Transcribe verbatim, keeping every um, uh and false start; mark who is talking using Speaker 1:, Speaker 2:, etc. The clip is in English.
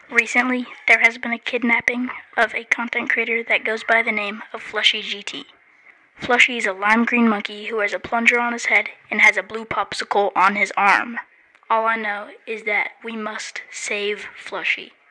Speaker 1: Recently, there has been a kidnapping of a content creator that goes by the name of Flushy G T. Flushy is a lime green monkey who wears a plunger on his head and has a blue popsicle on his arm. All I know is that we must save Flushy.